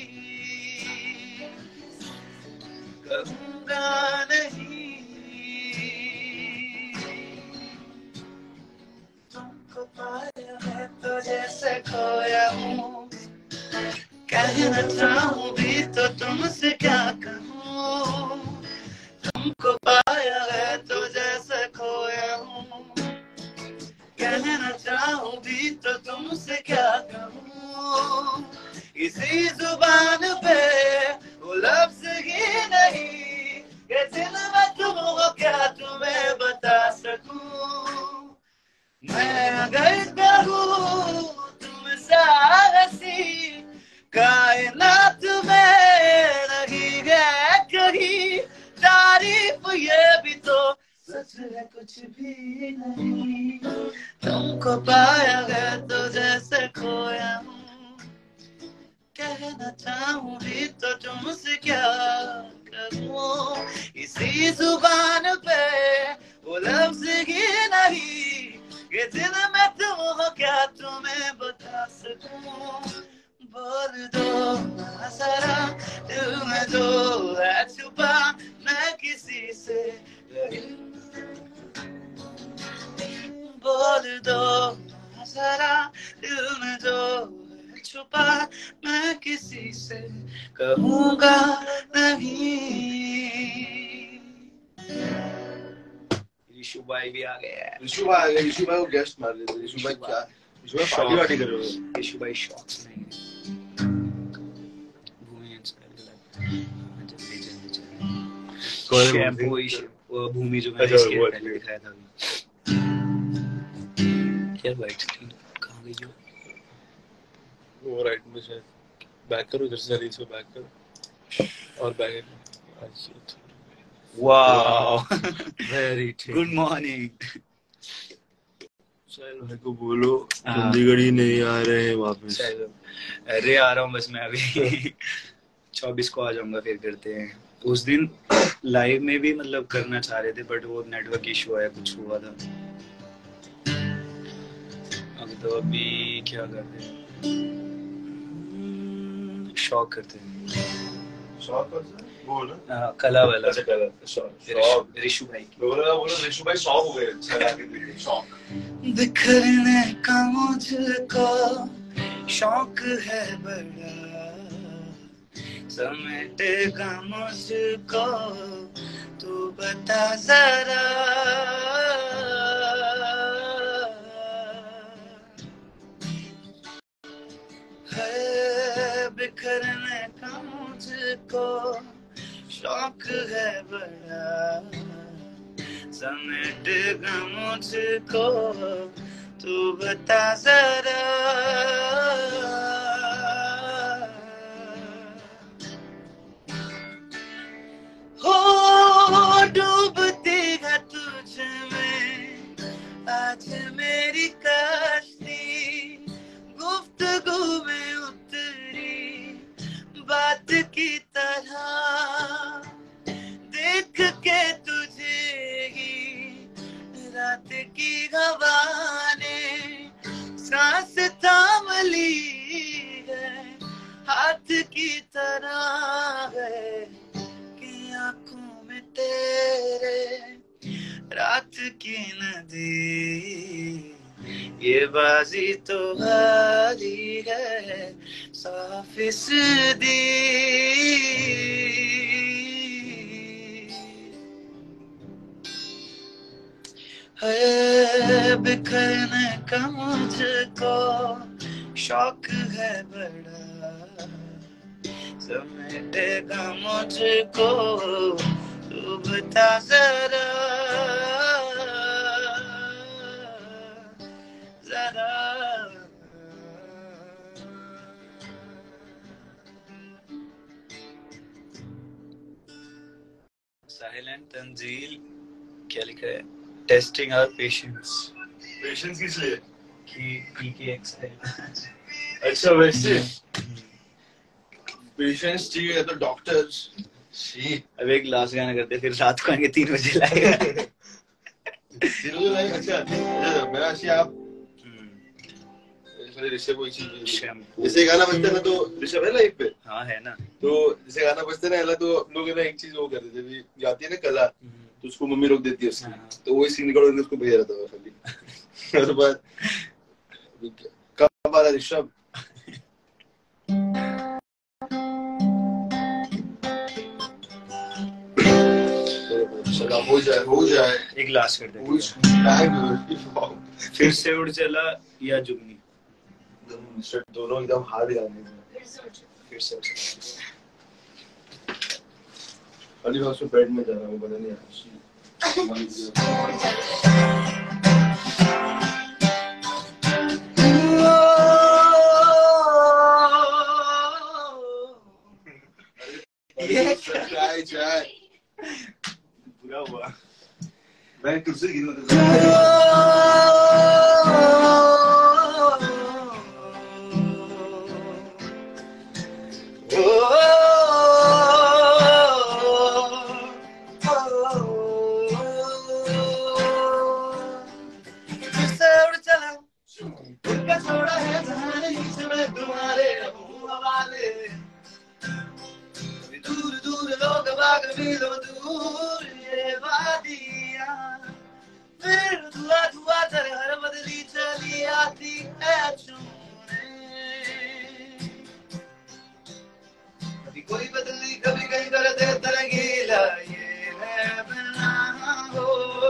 कहूँगा नहीं तुमको पाया है तो जैसे खोया हूँ कहना चाहूँ भी तो तुमसे क्या कहूँ तुमको पाया है तो जैसे खोया हूँ कहना चाहूँ भी तो तुमसे क्या कहूँ इसी जुबान पे वो लफ्ज ही नहीं कि दिल में तुम हो क्या तुम्हें बता सकूं मैं अगर कहूँ तुम साहसी कायनात में नहीं है कहीं तारीफ ये भी तो सच है कुछ भी नहीं तुमको पाया है तो जैसे खोया हूँ कहना चाहूँ भी तो तुमसे क्या कहूँ इसी जुबान पे वो लफ्ज ही नहीं कि दिल में तुम हो क्या तुम्हें बता सकूं बोल दो जरा दिल में जो है छुपा मैं किसी से बोल दो जरा दिल में जो है छुपा मैं किसी से कहूँगा नहीं ऋषु भाई भी आ गए हैं ऋषु भाई आ गए ऋषु भाई को गेस्ट मार लेते ऋषु भाई क्या ऋषु भाई पार्टी वार्टी कर रहे हो ऋषु भाई शॉक्स में भूमि इंस्पायर जल्दी जल्दी चल शैम्पू वो भूमि जो मैंने इसके पहले दिखाया था क्या वाइट स्क्रीन कहाँ गई हो वो राइट में शायद बैक करो इधर से रील्स पे बैक करो और back wow very good morning चल भाई को बोलो चंडीगढ़ ही नहीं आ रहे हैं वापस चलो अरे आ रहा हूँ बस मैं अभी चौबीस को आ जाऊंगा फिर करते हैं उस दिन लाइव में भी मतलब करना चाह रहे थे बट वो नेटवर्क इशू आया कुछ हुआ था अभी तो अभी क्या करते हैं शॉक करते हैं शॉक करते हैं बोल ना कला वाला अच्छा कला शॉक ऋषु भाई बोला बोला ऋषु भाई शॉक हो गए अच्छा लगे शॉक बिखरने का मुझको शौक है बड़ा समेटेगा मुझको तू बता जरा है बिखरने का मुझको शौक है बड़ा समेटेगा मुझको तू बता जरा हो डूबती है तुझ में आज मेरी कश्ती गुफ्तगू में उतरी बात की तरह देख के तुझे ही रात की हवा ने सांस थाम ली है हाथ की तरह है कि आंखों में तेरे रात की नदी ये बाजी तो हारी है सौ फीसदी है बिखरने का मुझको शौक है बड़ा समेटेगा मुझको तू बता जरा जरा साहिल एंड तंजील क्या लिखा है टेस्टिंग आवर पेशेंस पेशेंस किस लिए पीकेएक्स है। अच्छा वैसे पेशेंस चाहिए तो डॉक्टर शी। अब एक लास्ट गाना करते फिर रात को आएंगे तीन बजे लाएगा। तीन बजे लाएगा। अच्छा मेरा अच्छी आप ऋषभ कोई चीज जैसे गाना बजता है ना तो ऋषभ है लाइफ पे। हाँ है ना। तो जैसे गाना बजता है ना तो हम लोग ना एक चीज वो करते थे जाती है ना कला तो उसको मम्मी रोक देती है उसकी। हाँ। तो वो सीन निकाल के उसको भेज रहा था खाली। और बाद कब आ रहा ऋषभ चला हो जाए हो जाए एक लास्ट कर दे। फिर से उड़ चला या जुगनी दोनों एकदम हार्ड गाने हैं। फिर से उड़ चला। अली मैं उसमें बेड में जा रहा हूँ पता नहीं ये जाए जाए बुरा हुआ। मैं तुझसे गिनूं दूर दूर लोग बाग मिलो दूर ये वादियां फिर धुआ धुआ कर हर बदली चली आती है चूने। कभी कोई बदली कभी कहीं कर दे तरंगीला ये है बिना हो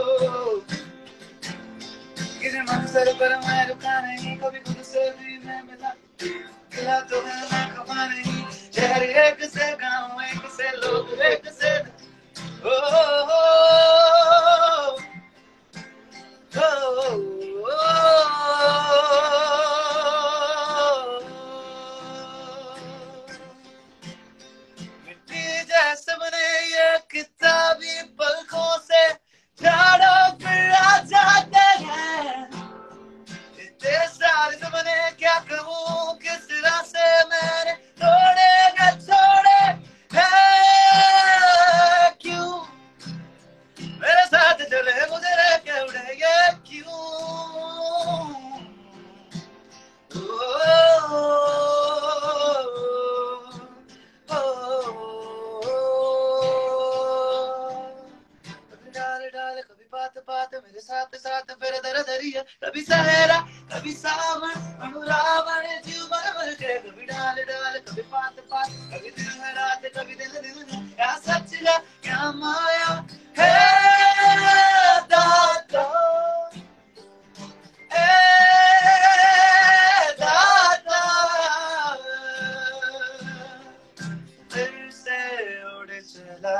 किसी मंजर पर मैं रुका नहीं कभी खुद से भी मैं मिला मिला तो मैं खपा नहीं शहर एक से गाँव एक से लोग एक से ओ ओ मिट्टी जैसे बने ये किताबी पलकों से झाड़ो फिर आ जाते हैं इतने सारे जमाने क्या कहूँ किस तरह से मैंने थोड़े न छोड़े हैं क्यों मेरे साथ चले मुझे रह के उड़े ये क्यों डाल डाल कभी बात बात मेरे साथ साथ फिर दर दरिया कभी सहेरा कभी सावन अनुरावन जीवन भर के कभी डाल डाल कभी बात बात कभी दिन है रात कभी दिन दिन है क्या सच है क्या माया है दाता ए दाता फिर से उड़ चला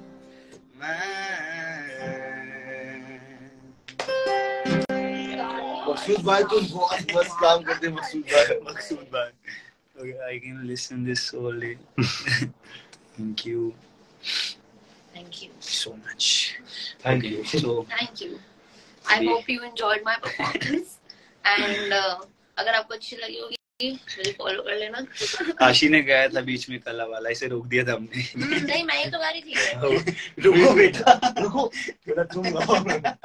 मकसूद भाई तुम बहुत मस्त काम करते हैं मकसूद भाई। मकसूद भाई okay I can listen this solely. Thank you Thank you. so much. Thank Okay, you. so Thank you. I hope you enjoyed my performance. And uh, अगर आपको अच्छी लगी होगी मुझे फॉलो कर लेना। आशी ने गाया था बीच में कला वाला इसे रोक दिया था हमने। नहीं मैं ही तो गा रही थी। रुको बेटा रुको बेटा तुम गाओ।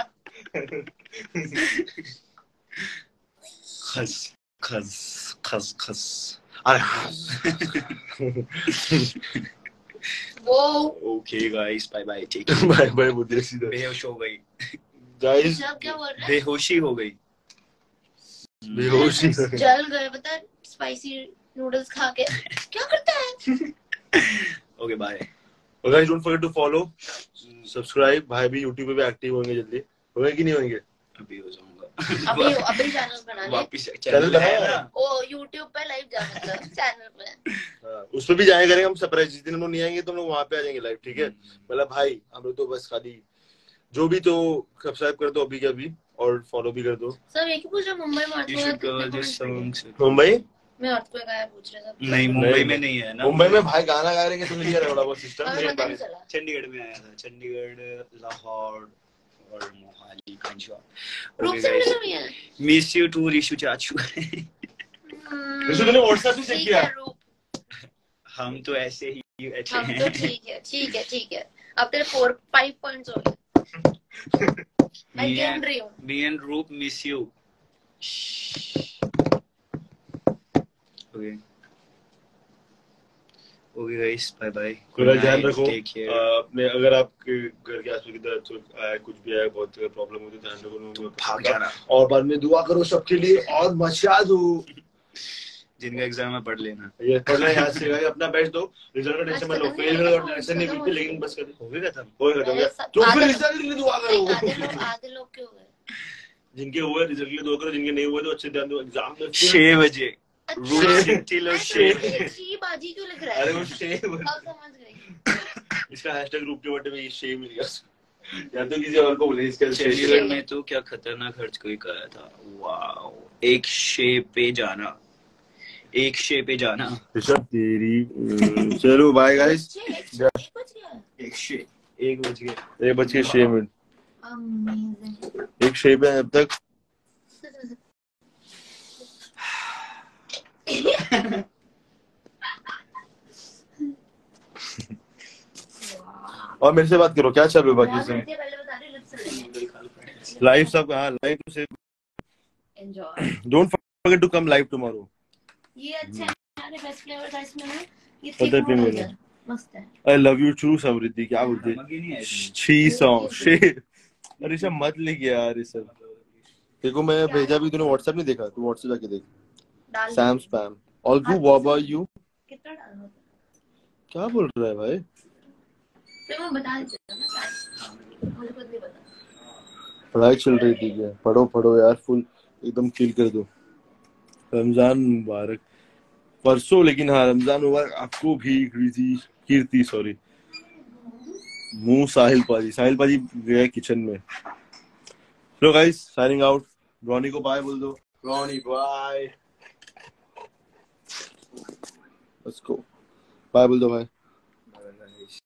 खस खस खस खस वो okay guys bye bye take bye bye बुद्धि सीधा बेहोश हो गई गाइस सब क्या बोल रहे हैं बेहोशी हो गई बेहोशी जल गए बता स्पाइसी नूडल्स खा के क्या करता है। ओके बाय और guys don't forget to follow subscribe भाई भी YouTube पे भी एक्टिव होंगे जल्दी होंगे कि नहीं होंगे अभी हो जाऊंगा अभी अभी चैनल बना ले वापस चैनल है ना ओ YouTube पे लाइव जा मतलब चैनल पे हां उस पे भी जाया करेंगे हम सरप्राइज जिस दिन हम लोग नहीं आएंगे तो हम लोग वहां पे आ जाएंगे लाइव ठीक है। मतलब भाई हम लोग तो बस खाली जो भी तो सब्सक्राइब कर दो अभी के अभी और फॉलो भी कर दो। सर ये क्यों पूछ रहे मुंबई में You should cover this song. Mumbai मैं आपको गाया पूछ रहा था। नहीं मुंबई में नहीं है ना मुंबई में भाई गाना गा रहे हैं तुम नहीं कर रहे थोड़ा बहुत सिस्टम और पता नहीं चला। चंडीगढ़ में आया था चंडीगढ़ लाहौर और मोहाली पंजाब। रूप से मिलो भैया। मिस यू टू रिशु चाचू। रिशु तूने व्हाट्सएप से चेक ठीक किया? है रूप, हम तो ऐसे ही अच्छे हम हैं। तो ठीक है ठीक है ठीक है। अब तेरे फोर फाइव पॉइंट्स हो गए। मैं गिन रही हूँ। Me and Roop miss you. Okay. Okay guys, bye bye. थोड़ा ध्यान रखो Take care. अपने, अगर आपके घर के आसपास किधर आया कुछ भी आया, बहुत प्रॉब्लम होती है, ध्यान रखो, भाग जाना। और बाद में दुआ करो सबके लिए और मचा दो। जिनका एग्जाम है पढ़ लेना। ये पढ़ना याद से गाइस, अपना बेस्ट दो, रिजल्ट का टेंशन मत लो, फेल का टेंशन नहीं बिल्कुल, लेकिन बस कर हो गया खत्म, हो गया खत्म। तो फिर रिजल्ट के लिए दुआ करो। आधे लोग आधे लोग क्यों गए? जिनके हुए रिजल्ट के लिए दुआ करो, जिनके नहीं हुए तो अच्छे ध्यान दो एग्जाम में। छह बजे टिलो शी बाजी क्यों लिख रहा है? अरे वो शे अब समझ गई। इसका हैशटैग ग्रुप के बर्थडे में ये शे मिल गया या तो किसी और को बोले इसका शे। चंडीगढ़ में तो क्या खतरनाक खर्च कोई करा था। वाओ, एक शे पे जाना, एक शे पे जाना। ऋषभ तेरी चलो बाय गाइस। एक शे एक बज गए एक बज के छह मिनट। अमेजिंग। एक शे पे अब तक और मेरे से बात करो, क्या चल रहा है बाकी सब? लाइव सब, हाँ लाइव तो से enjoy. Don't forget to come live tomorrow. ये अच्छा है, हमारे बेस्ट फ्लेवर था इसमें ना, ये पता है थिक मुझे। मस्त है। I love you too Samriddhi, क्या बोलते हैं? छी सॉन्ग शे। अरे ऋषभ मत लिख यार ऋषभ। देखो मैं भेजा भी, तूने व्हाट्सएप नहीं देखा? तू व्हाट्सएप जाके देख। सैम स्पैम ऑल गू वाबा यू। कितना डालना होता है? क्या बोल रहा है भाई? तो मैं बता देता हूं ना शायद, मुझे खुद नहीं पता। पढ़ाई चल रही थी क्या? पढ़ो पढ़ो यार, फुल एकदम किल कर दो। रमजान मुबारक परसों, लेकिन हाँ रमजान मुबारक आपको भी। कीर्ति कीर्ति सॉरी मुंह साहिल पाजी, साहिल पाजी गए किचन में। लो गाइस साइनिंग आउट। रॉनी को बाय बोल दो। Ronnie bye, let's go, bye बोल दो भाई।